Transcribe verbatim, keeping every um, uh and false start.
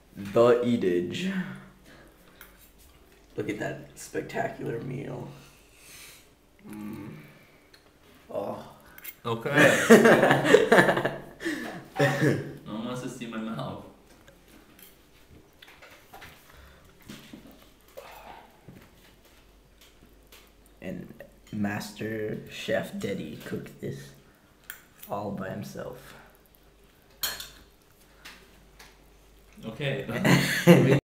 The eatage. Look at that spectacular meal. Mm. Oh. Okay. No one wants to see my mouth. And Master Chef Deddy cooked this all by himself. Okay.